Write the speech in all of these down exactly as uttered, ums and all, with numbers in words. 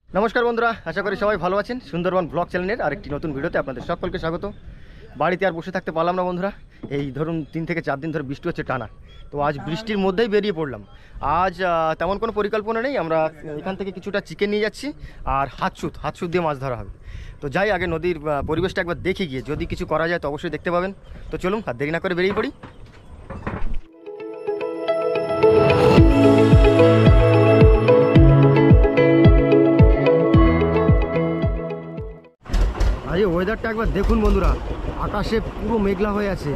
নমস্কার বন্ধুরা, আশা করি সবাই ভালো আছেন। সুন্দরবন ব্লগ চ্যানেলের আরেকটি নতুন ভিডিওতে আপনাদের সকলকে স্বাগত। বাড়িতে আর বসে থাকতে পারলাম না বন্ধুরা, এই ধরুন তিন থেকে চার দিন ধরে বৃষ্টি হচ্ছে টানা। তো আজ বৃষ্টির মধ্যেই বেরিয়ে পড়লাম। আজ তেমন কোনো পরিকল্পনা নেই, আমরা এখান থেকে কিছুটা চিকেন নিয়ে যাচ্ছি আর হাতসুত হাতসুত দিয়ে মাছ ধরা হবে। তো যাই আগে নদীর পরিবেশটা একবার দেখে গিয়ে যদি কিছু করা যায় তো অবশ্যই দেখতে পাবেন। তো চলুন আর দেরি না করে বেরিয়ে পড়ি। আজ ওয়েদারটা একবার দেখুন বন্ধুরা, আকাশে পুরো মেঘলা হয়ে আছে।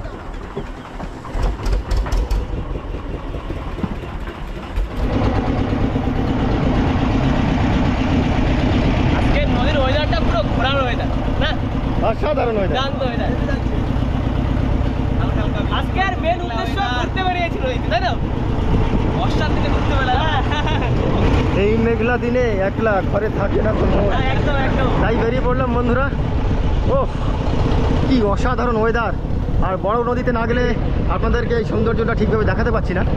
আজকে নদীর ওয়েদারটা পুরো ঘোরার ওয়েদার না, অসাধারণ ওয়েদার। শান্ত ওয়েদার। আজকে আর মেন উদ্দেশ্য ঘুরতে বেরিয়েছিল, তাই না? বর্ষার দিনে ঘুরতে বেলা, এই মেঘলা দিনে একলা ঘরে থাকে না কোনো, একদম একদম তাই বেরিয়ে পড়লাম বন্ধুরা। ও কি অসাধারণ ওয়েদার! আর বড় নদীতে না গেলে আপনাদেরকে এই সৌন্দর্যটা ঠিকভাবে দেখাতে পাচ্ছি না।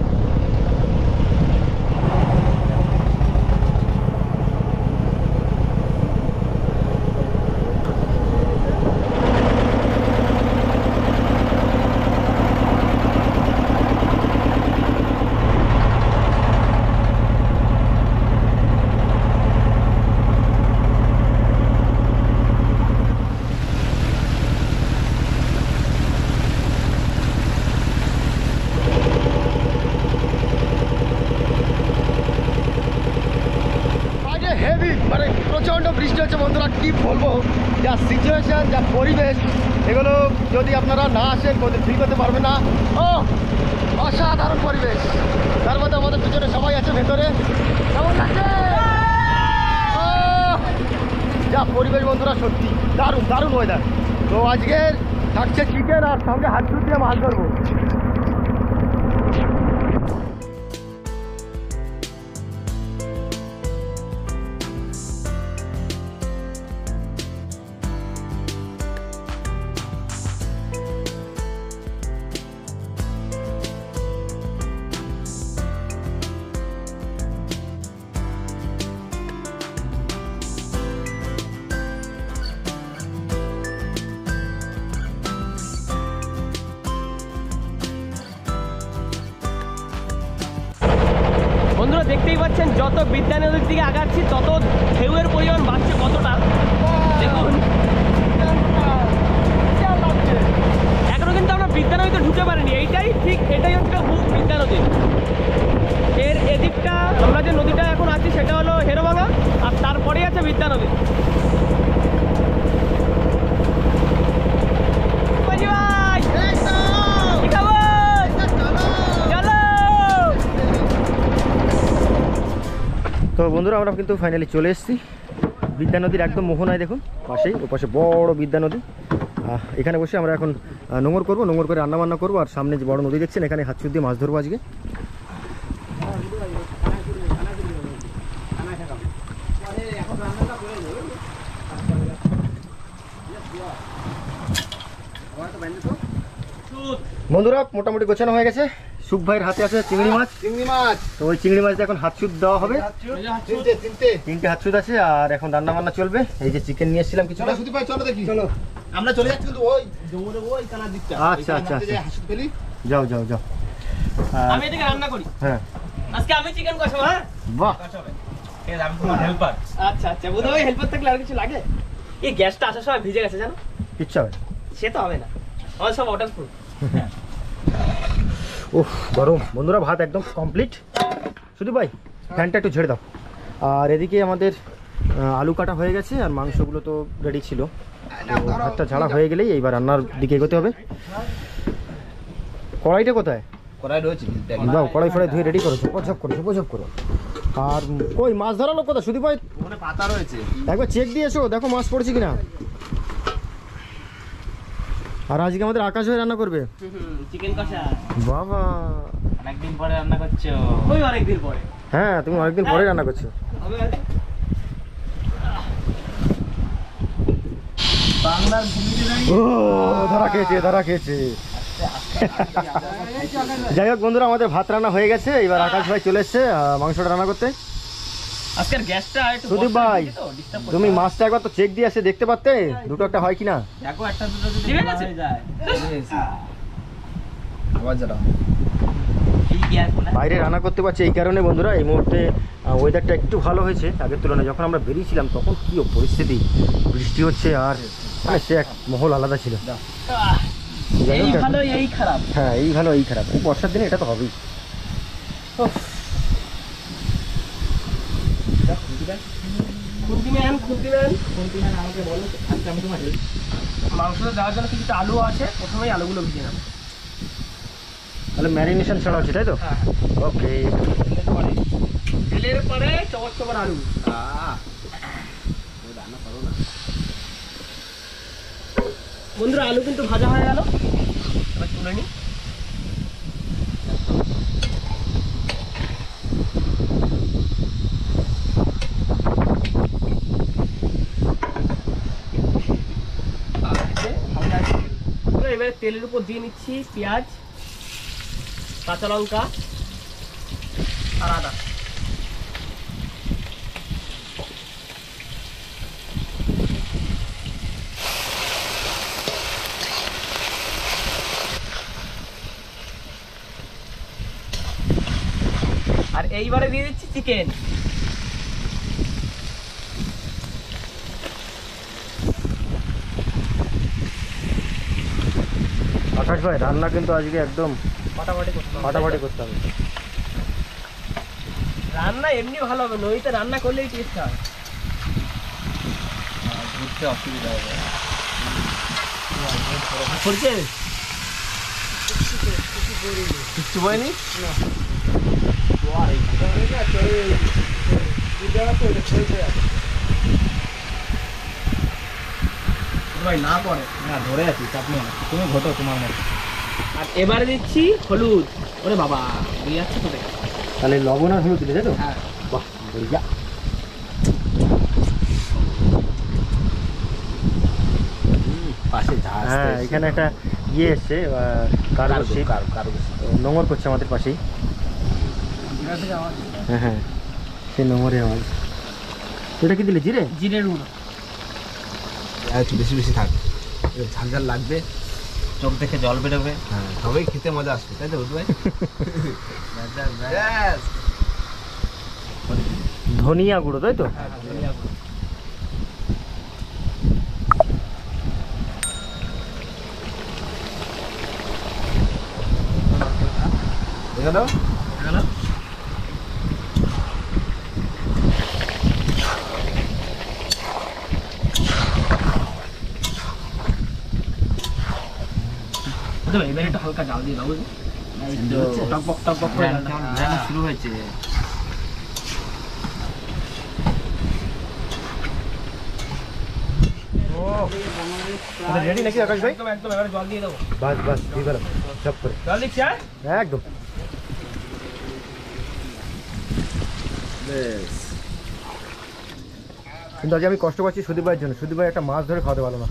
হেভি মানে প্রচণ্ড বৃষ্টি হচ্ছে বন্ধুরা, কি বলবো। যা সিচুয়েশন, যা পরিবেশ, এগুলো যদি আপনারা না আসেন ফিল করতে পারবেন না। ও অসাধারণ পরিবেশ, তার মধ্যে আমাদের পিছনে সবাই আছে ভেতরে। কেমন লাগছে? ও যা পরিবেশ বন্ধুরা, সত্যি দারুণ দারুণ ওয়েদার। তো আজকের থাকছে চিকেন আর সঙ্গে হাত দিয়ে মাছ ধরবো। বন্ধুরা দেখতেই পাচ্ছেন, যত বিদ্যা নদীর দিকে আগাচ্ছি তত ঢেউয়ের পরিমাণ বাড়ছে কতটা দেখুন। এখনো কিন্তু আমরা বিদ্যা নদীতে ঢুকে পারিনি, এইটাই ঠিক, এটাই হচ্ছে বিদ্যা নদী। এর এদিকটা আমরা যে নদীটা এখন আছি সেটা হলো হেরোভাঙা, আর তারপরেই আছে বিদ্যা নদী। তো বন্ধুরা আমরা কিন্তু ফাইনালি চলে এসেছি বিদ্যা নদীর একদম মোহনায়। দেখুন পাশেই, ও পাশে বড় বিদ্যা নদী। এখানে বসে আমরা এখন নোঙর করবো, নোঙর করে রান্না বান্না করবো। আর সামনে যে বড় নদী দেখছেন, এখানে হাতছুট দিয়ে মাছ ধরবো আজকে। বন্ধুরা মোটামুটি গোছানো হয়ে গেছে। সুখ ভাইয়ের হাতে আছে চিংড়ি মাছ। চিংড়ি মাছ তো ওই চিংড়ি মাছ এখন হাতসুদ দেওয়া হবে। তিনটে হাতসুদ আছে আর এখন রান্না বান্না চলবে। এই যে চিকেন নিয়ে এসেছিলাম কিছু। চলো দেখি, চলো আমরা চলে যাচ্ছি, কিন্তু ওই জঙ্গলের ওই কানার দিকটা। আচ্ছা আচ্ছা আচ্ছা, হাসুদ ফেলি। যাও যাও যাও। আমি এদিকে রান্না করি। হ্যাঁ আজকে আমি চিকেন কষাবো। হ্যাঁ বাহ, ঠিক আছে, আমি তোমার হেল্পার। আচ্ছা আচ্ছা, বোধহয় হেল্পার থাকলে আর কিছু লাগে। এই গ্যাসটা আসার সময় ভিজে গেছে জানো। কিচ্ছু হবে সে তো হবে না, আমার সব ওয়াটার প্রুফ। উফ গরম বন্ধুরা, ভাত একদম কমপ্লিট। শুধু ভাই ফ্যানটা একটু ঝেড়ে দাও। আর এদিকে আমাদের আলু কাটা হয়ে গেছে আর মাংসগুলো তো রেডি ছিল। তো ভাতটা ঝাড়া হয়ে গেলেই এইবার রান্নার দিকে এগোতে হবে। কড়াইটা কোথায়? কড়াই রয়েছে, দাও কড়াই ফড়াই ধুয়ে রেডি করো, ঝপঝপ করো ঝপঝপ করো। আর কই মাছ ধরা লোক কোথায়? শুধু ভাই ওখানে পাতা রয়েছে, একবার চেক দিয়ে এসো, দেখো মাছ পড়েছে কিনা। আর আজকে আমাদের আকাশ ভাই রান্না করবে চিকেন কষা। বাবা অনেকদিন পরে রান্না করছো। ওই অনেকদিন পরে। হ্যাঁ তুমি অনেকদিন পরে রান্না করছো। বাংলার ভূমিতে ও ধরা খেয়েছে ধরা খেয়েছে। যাই হোক বন্ধুরা, আমাদের ভাত রান্না হয়ে গেছে। এবার আকাশ ভাই চলে এসছে মাংসটা রান্না করতে। আজকের গ্যাসটা একটু সুদীপ বর্ষা ভাই, দিচ্ছে তো, disturb করছে। তুমি মাছটা একবার তো চেক দিয়ে এসে দেখতে পারতে দুটো একটা হয় কিনা। দেখো একটা দুটো যদি ঠিক খোলা আছে। হয়ে যায় আবার যেটা এই গ্যাস বলে বাইরে রান্না করতে পারছি এই কারণে বন্ধুরা, এই মুহূর্তে ওয়েদারটা একটু ভালো হয়েছে আগের তুলনায়। যখন আমরা বেরিয়েছিলাম তখন কী পরিস্থিতি, বৃষ্টি হচ্ছে আর মানে সে এক মহল আলাদা ছিল। আহ, যাই এই হোক, ভালো এই খারাপ। হ্যাঁ এই ভালো এই খারাপ, এই বর্ষার দিনে এটা তো হবেই। খুন্তি ম্যান খুন্তি ম্যান কোনটি না আমাকে বলো আজকে আমি তোমার help মাংসটা দেওয়ার জন্য কিছুটা আলু আছে, প্রথমেই আলুগুলো ভেজে নেব। তাহলে ম্যারিনেশন ছাড়া হচ্ছে তাই তো? হ্যাঁ ওকে। তেলের পরে চবর চবর আলু। আহ ওই রান্না করো না বন্ধুরা আলু কিন্তু ভাজা হয়ে গেল, এবার তুলে নিই। এবারে তেলের উপর দিয়ে নিচ্ছি পেঁয়াজ, কাঁচা লঙ্কা আর আদা। আর এইবারে দিয়ে দিচ্ছি চিকেন। আকাশ ভাই রান্না কিন্তু আজকে একদম ফাটাফাটি করতে হবে। ফাটাফাটি করতে হবে। রান্না এমনি ভালো হবে, নদীতে রান্না করলেই টেস্ট হয়। ঘুরতে অসুবিধা হবে করছে কিচ্ছু বয়নি ভাই না করে। না ধরে আছি চাপ নেই না, তুমি ঘটো তোমার মতো। আর এবারে দিচ্ছি হলুদ। ওরে বাবা দিয়ে যাচ্ছে তো দেখ। তাহলে লবণ আর হলুদ দিলে তাই তো? হ্যাঁ বাহ বঢ়িয়া। পাশে জাহাজ হ্যাঁ এখানে একটা ইয়ে এসছে কার্গো শিপ, কারো কারো নোংর করছে আমাদের পাশেই। হ্যাঁ হ্যাঁ সেই নোংরে আওয়াজ। এটা কি দিলে জিরে? জিরের গুঁড়ো। একটু বেশি বেশি থাক, ঝাল ঝাল লাগবে, চোখ দেখে জল বেরোবে। হ্যাঁ তবেই খেতে মজা আসবে, তাই তো বুঝতে ভাই? ধনিয়া গুঁড়ো তাই তো? হ্যাঁ ধনিয়া গুঁড়ো। দেখে দাও গেল। এবার একটু হালকা জাল দিয়ে দাও, বুঝলি? টকবক টকবক করে জালটা। শুরু হয়েছে। রেডি নাকি আকাশ ভাই? একদম একদম এবারে জল দিয়ে দেবো। বাস বাস দিয়ে গেলাম সব করে জল দিচ্ছি আর একদম। কিন্তু আজ আমি কষ্ট পাচ্ছি সুদীপ ভাইয়ের জন্য। সুদীপ ভাই একটা মাছ ধরে খাওয়াতে পারলো না।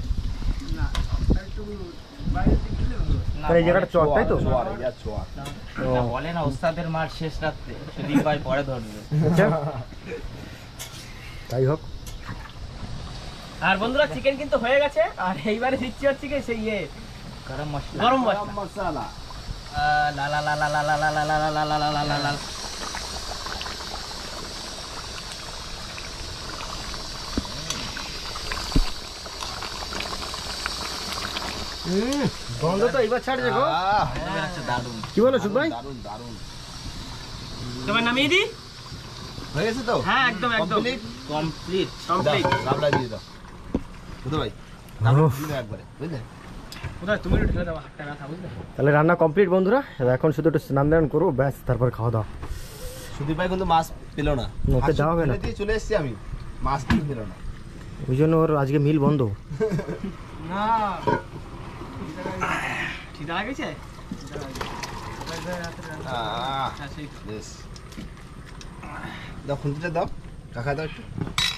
তাহলে এই জায়গাটা চর তাই তো? ও, বলে না ওস্তাদের মার শেষ রাত্রে, সুদীপ ভাই পরে ধরবে। আচ্ছা। যাই হোক আর বন্ধুরা চিকেন কিন্তু হয়ে গেছে। আর এইবারে দিচ্ছি হচ্ছে কি সেই ইয়ে গরম মশলা গরম মশলা। মশলা আহ, লা লা লা লা লা লা লা লা লা লা লা লা লা লা লা। হুম, গন্ধ তো এইবার ছাড়ছে গো। দারুন কি বলো সুদ ভাই? দারুন দারুন এবার নামিয়ে দিই। হয়ে গেছে তো? হ্যাঁ একদম একদম কমপ্লিট Complete. গাবলা দিয়ে দাও বুঝতে ভাই, উফ। দিয়ে দাও একবারে বুঝলে। কোথায় তুমি একটু ঢেলে দাও, হাতটা ব্যথা, বুঝলে? তাহলে রান্না কমপ্লিট বন্ধুরা। এবার এখন শুধু একটু স্নান দান করবো, ব্যাস তারপর খাওয়া দাওয়া। সুদীপ ভাই কিন্তু মাছ পেল না, ওকে দেওয়া হবে না। ফেলে দিয়ে চলে এসেছি আমি, মাছ কিন্তু পেল না। ওই জন্য ওর আজকে মিল বন্ধ। না খিদা লাগেছে। আহ, বেশ। দাও খুন্তিটা দাও, কাকা দাও একটু।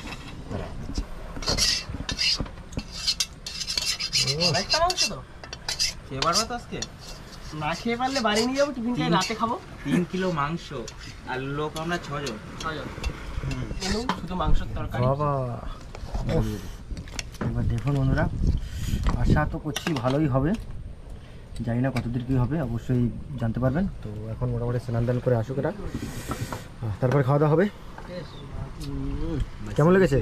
অনেকটা মাংস তো। খেয়ে পারবে তো আজকে? না খেয়ে পারলে বাড়ি নিয়ে যাবো, টিফিনটাই রাতে খাবো। তিন কিলো মাংস আর লোক আমরা ছজন। ছজন। মেনু শুধু মাংসের তরকারি। বাবা উফ, এবার দেখুন বন্ধুরা, আশা তো করছি ভালোই হবে, জানি না কতদূর কী হবে, অবশ্যই জানতে পারবেন। তো এখন মোটামুটি স্নান দান করে আসুক এরা, তারপরে খাওয়া দাওয়া হবে। কেমন লেগেছে?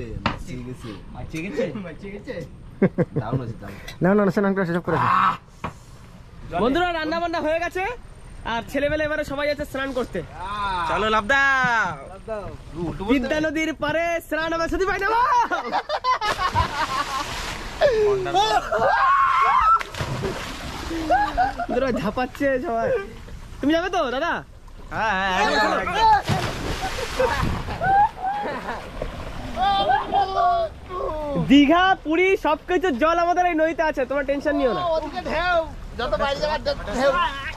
না না না, স্নান করে সেসব করে আসো। বন্ধুরা রান্না বান্না হয়ে গেছে আর ছেলেবেলা এবারে সবাই যাচ্ছে স্নান করতে। চলো লাবদা, বিদ্যা নদীর পারে স্নান হবে শুধু পাই না। বন্ধুরা ঝাপাচ্ছে সবাই। তুমি যাবে তো দাদা? দীঘা পুরী সবকিছু জল আমাদের এই নদীতে আছে, তোমার টেনশন নিও না। যত বাইরে যাবার ঢেউ।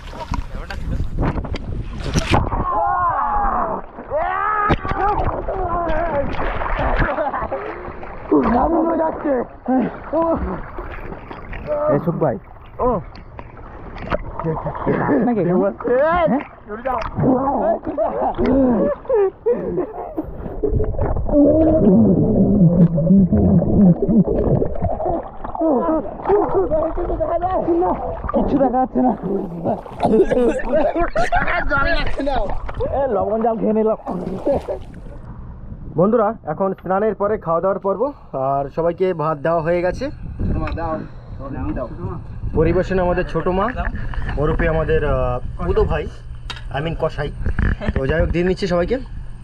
সুখ ভাই ও নাকি কিছু দেখা যাচ্ছে না, লবণ জাল খেয়ে নিলাম। বন্ধুরা এখন স্নানের পরে খাওয়া দাওয়ার পর্ব, আর সবাইকে ভাত দেওয়া হয়ে গেছে। পরিবেশনে আমাদের ছোট মা ওরূপে আমাদের উদো ভাই, আই মিন কসাই। তো যাই হোক দিয়ে নিচ্ছি সবাইকে।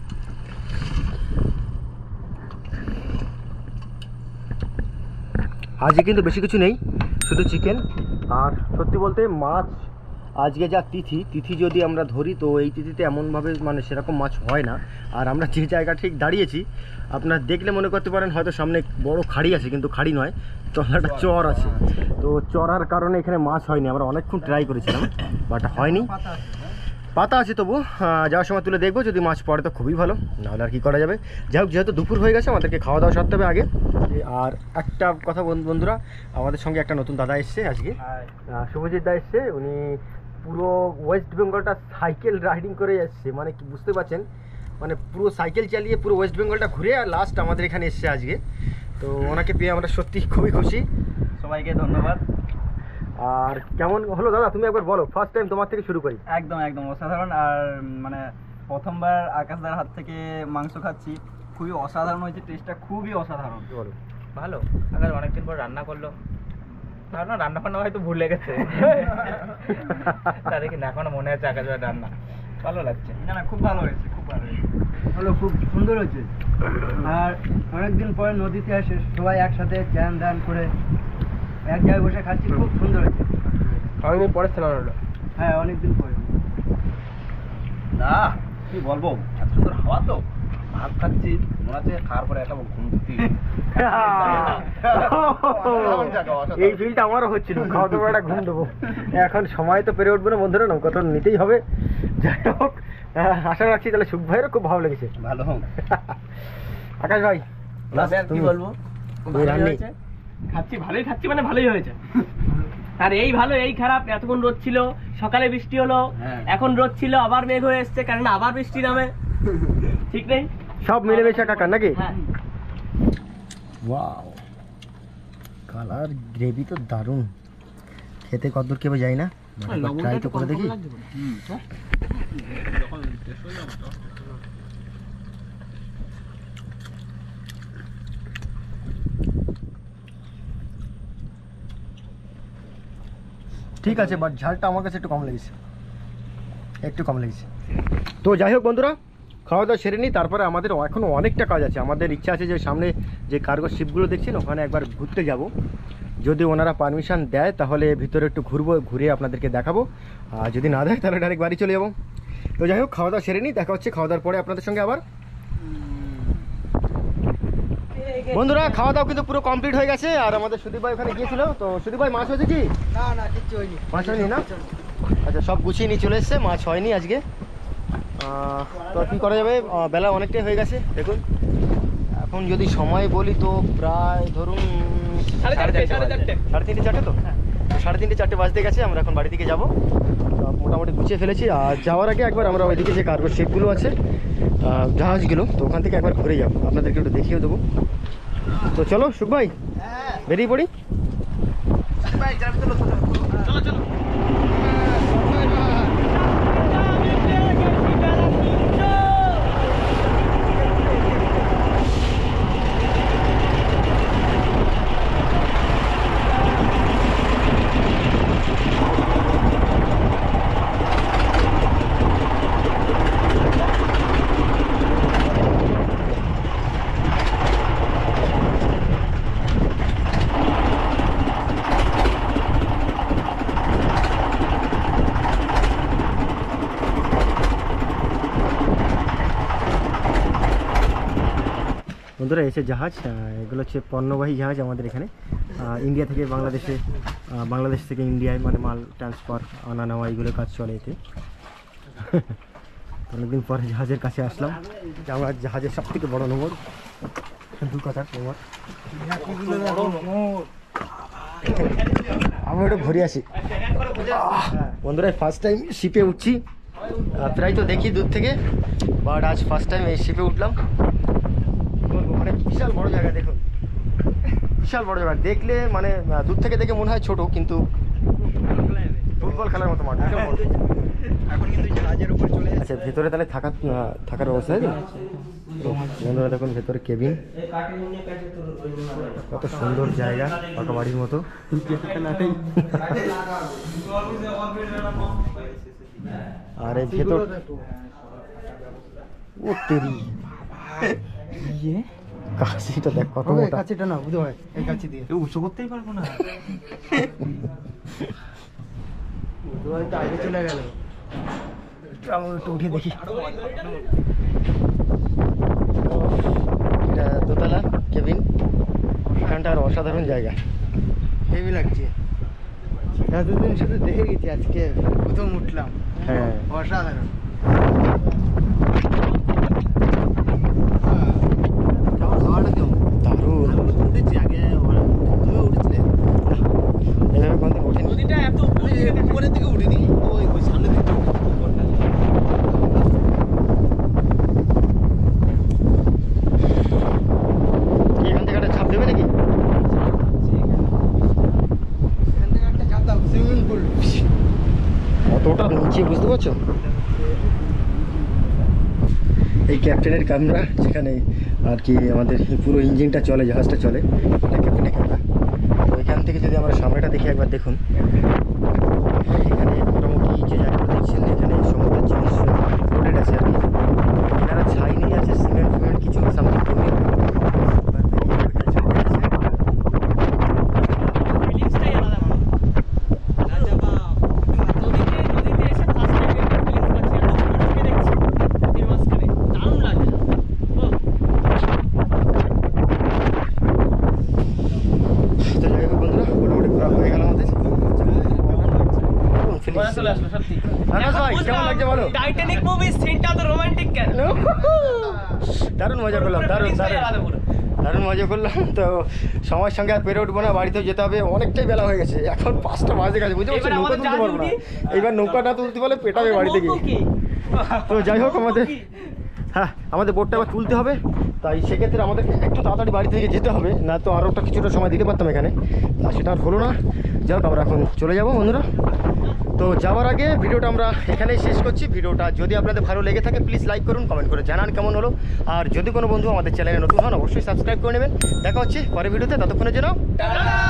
আজকে কিন্তু বেশি কিছু নেই, শুধু চিকেন। আর সত্যি বলতে মাছ আজকে যা তিথি, তিথি যদি আমরা ধরি তো এই তিথিতে এমনভাবে মানে সেরকম মাছ হয় না। আর আমরা যে জায়গা ঠিক দাঁড়িয়েছি আপনারা দেখলে মনে করতে পারেন হয়তো সামনে বড় খাড়ি আছে, কিন্তু খাড়ি নয়, চলাটা চর আছে। তো চড়ার কারণে এখানে মাছ হয়নি। আমরা অনেকক্ষণ ট্রাই করেছিলাম বাট হয়নি। পাতা আছে তবু যাওয়ার সময় তুলে দেখবো, যদি মাছ পড়ে তো খুবই ভালো, নাহলে আর কী করা যাবে। যাই হোক যেহেতু দুপুর হয়ে গেছে আমাদেরকে খাওয়া দাওয়া সারতে হবে আগে। আর একটা কথা বন্ধুরা, আমাদের সঙ্গে একটা নতুন দাদা এসছে আজকে, শুভজিৎ দা এসছে। উনি পুরো ওয়েস্ট বেঙ্গলটা সাইকেল রাইডিং করে এসছে, মানে কি বুঝতে পারছেন, মানে পুরো সাইকেল চালিয়ে পুরো ওয়েস্ট বেঙ্গলটা ঘুরে আর লাস্ট আমাদের এখানে এসছে আজকে। তো ওনাকে পেয়ে আমরা সত্যি খুবই খুশি। সবাইকে ধন্যবাদ। আর কেমন হলো দাদা তুমি একবার বলো, ফার্স্ট টাইম তোমার থেকে শুরু করি। একদম একদম অসাধারণ। আর মানে প্রথমবার আকাশদার হাত থেকে মাংস খাচ্ছি, খুবই অসাধারণ হয়েছে, টেস্টটা খুবই অসাধারণ। বলো ভালো। আকাশ অনেকদিন পর রান্না করলো, ভাবলাম রান্না ফান্না হয়তো ভুলে গেছে, তাদের কিন্তু এখনো মনে আছে আকাশ রান্না। ভালো লাগছে। না না খুব ভালো হয়েছে, খুব ভালো হয়েছে, ভালো, খুব সুন্দর হয়েছে। আর অনেকদিন পরে নদীতে এসে সবাই একসাথে চ্যান ধ্যান করে এক জায়গায় বসে খাচ্ছি, খুব সুন্দর হয়েছে। অনেকদিন পরে স্নান হলো। হ্যাঁ অনেকদিন পরে। না কি বলবো, এত সুন্দর হাওয়া তো, ভাত খাচ্ছি মনে হচ্ছে খাওয়ার পরে একটা ঘুম দিতে। এই ফিলটা আমারও হচ্ছিল, খাওয়া দাওয়া একটা ঘুম দেবো। এখন সময় তো পেরে উঠবো না বন্ধুরা, নৌকা তো নিতেই হবে। যাই হোক আশা রাখছি তাহলে সুখ ভাইয়েরও খুব ভালো লেগেছে। ভালো। আকাশ ভাই কি বলবো, খাচ্ছি ভালোই খাচ্ছি, মানে ভালোই হয়েছে। আর এই ভালো এই খারাপ, এতক্ষণ রোদ ছিল, সকালে বৃষ্টি হলো, এখন রোদ ছিল, আবার মেঘ হয়ে এসছে, কারণ আবার বৃষ্টি নামে, ঠিক নেই, সব মিলেমিশে কাকা নাকি? হ্যাঁ। ওয়াও, কালার গ্রেভি তো দারুণ, খেতে কতদূর কেবে যাই না, ট্রাই তো করে দেখি। ঠিক আছে, বাট ঝালটা আমার কাছে একটু কম লেগেছে, একটু কম লেগেছে। তো যাই হোক বন্ধুরা, খাওয়া দাওয়া সেরে নিই, তারপরে আমাদের এখনও অনেকটা কাজ আছে। আমাদের ইচ্ছা আছে যে সামনে যে কার্গো শিপগুলো দেখছেন ওখানে একবার ঘুরতে যাব, যদি ওনারা পারমিশন দেয় তাহলে ভিতরে একটু ঘুরবো, ঘুরে আপনাদেরকে দেখাবো, আর যদি না দেয় তাহলে ডাইরেক্ট বাড়ি চলে যাবো। তো যাই হোক খাওয়া দাওয়া সেরে নিই, দেখা হচ্ছে খাওয়া দাওয়ার পরে আপনাদের সঙ্গে আবার। বন্ধুরা খাওয়া দাওয়া কিন্তু পুরো কমপ্লিট হয়ে গেছে, আর আমাদের সুদীপ ভাই ওখানে গিয়েছিল। তো সুদীপ ভাই মাছ হয়েছে কি? না না কিচ্ছু হয়নি, মাছ হয়নি না? আচ্ছা, সব গুছিয়ে নিয়ে চলে এসছে, মাছ হয়নি আজকে। তো কী করা যাবে, বেলা অনেকটাই হয়ে গেছে। দেখুন এখন যদি সময় বলি তো প্রায় ধরুন সাড়ে চারটে সাড়ে চারটে সাড়ে তিনটে চারটে তো সাড়ে তিনটে চারটে বাজতে গেছে। আমরা এখন বাড়ি দিকে যাবো, মোটামুটি গুছিয়ে ফেলেছি। আর যাওয়ার আগে একবার আমরা ওইদিকে যে কার্গো শিপগুলো আছে আহ, জাহাজগুলো, তো ওখান থেকে একবার ঘুরে যাবো, আপনাদেরকে একটু দেখিয়ে দেবো। তো চলো সুখ ভাই বেরিয়ে পড়ি। চলো চলো বন্ধুরা এসে জাহাজ, আহ, এগুলো হচ্ছে পণ্যবাহী জাহাজ আমাদের এখানে, আহ, ইন্ডিয়া থেকে বাংলাদেশে, আহ, বাংলাদেশ থেকে ইন্ডিয়ায় মানে মাল ট্রান্সফার আনা নেওয়া এইগুলো কাজ চলে এতে। অনেকদিন পরে জাহাজের কাছে আসলাম, এটা আমার জাহাজের সব থেকে বড় নোঙর, দু কথার নোঙর। আমি ওটা ঘুরে আসি। বন্ধুরা ফার্স্ট টাইম শিপে উঠছি, আহ, প্রায় তো দেখি দূর থেকে, বাট আজ ফার্স্ট টাইম এই শিপে উঠলাম। মানে বিশাল বড় জায়গা, দেখুন বিশাল বড় জায়গা, দেখলে মানে আহ, দূর থেকে দেখে মনে হয় ছোট, কিন্তু ফুটবল খেলার মতো মাঠ। এখন কিন্তু জাহাজের উপর চলে আচ্ছা ভেতরে তাহলে থাকার আহ, থাকার অবস্থা আছে তো? বন্ধুরা দেখুন ভেতরে কেবিন, কত সুন্দর জায়গা, পাকা বাড়ির মতো। আর এই ভেতর ও তেরি কাছিটা দেখ কত মোটা। কাছিটা না বুঝতে হয়, এই কাছি দিয়ে উঁচু করতেই পারবো না। হয়তো আগে চলে গেল। আমি একটু উঠে দেখি। এটা দোতলা কেবিন, এখানটার অসাধারণ জায়গা, হেভি লাগছে। এতদিন শুধু দেখে গেছি, আজকে প্রথম উঠলাম। হ্যাঁ অসাধারণ। দারুণ। উঠেছি আগে, তুমি উঠেছিলে? এভাবে কোনদিন ওঠেনি। নদীটা এত উপরে থেকে দেখা উপরের দিকে উঠিনি, ওই ওই সামনে দিকে। কি এখান থেকে একটা ঝাঁপ দেবে নাকি? এখান থেকে একটা ঝাঁপ দাও, সুইমিং পুল। অতটা নিচে, বুঝতে পারছো? এই ক্যাপ্টেনের কামরা, যেখানে আর কি আমাদের পুরো ইঞ্জিনটা চলে, জাহাজটা চলে, এটা ক্যাপ্টেনের কামরা। তো এখান থেকে যদি আমরা সামনেটা দেখি একবার, দেখুন এখানে মোটামুটি যে জায়গাটা দেখছেন, এখানে সমস্ত জিনিস লোডেড আছে আর কি। এনারা ছাই নিয়ে আছে, সিমেন্ট ফিমেন্ট কিছু সামথিং করে ফিলিংসটাই আলাদা। নদীতে নদীতে এসে ফার্স্ট টাইম একটা ফিলিংস পাচ্ছি, এত উপর থেকে দেখছি নদীর মাঝখানে, দারুণ লাগে। ও তো যাই হোক বন্ধুরা, মোটামুটি ঘোরা হয়ে গেল আমাদের। মজা চলে আসলো সত্যি। আনাস ভাই, কেমন লাগছে বলো? টাইটানিক মুভি সিনটা তো রোমান্টিক কেন? দারুণ মজা করলাম, দারুণ ফিলিংসটাই আলাদা দারুণ পুরো। দারুণ মজা করলাম। তো সময়ের সঙ্গে আর পেরে উঠবো না, বাড়িতেও যেতে হবে, অনেকটাই বেলা হয়ে গেছে, এখন পাঁচটা বাজে গেছে, বুঝতে পারছো? এবার নৌকা আমাদের তুলতে জাহাজে পারবো না, উঠি? এইবার নৌকা না তুলতে পারলে পেটাবে বাড়িতে গিয়ে। কি? তো যাই হোক আমাদের, হ্যাঁ আমাদের বোটটা আবার তুলতে হবে, তাই সেক্ষেত্রে আমাদেরকে একটু তাড়াতাড়ি বাড়ি থেকে যেতে হবে, না তো আরও একটা কিছুটা সময় দিতে পারতাম এখানে, আর সেটা আর হলো না। যাই হোক আমরা এখন চলে যাবো বন্ধুরা। তো যাওয়ার আগে ভিডিওটা আমরা এখানেই শেষ করছি। ভিডিওটা যদি আপনাদের ভালো লেগে থাকে প্লিজ লাইক করুন, কমেন্ট করে জানান কেমন হলো, আর যদি কোনো বন্ধু আমাদের চ্যানেলে নতুন হন অবশ্যই সাবস্ক্রাইব করে নেবেন। দেখা হচ্ছে পরের ভিডিওতে, ততক্ষণের জন্য টাটা।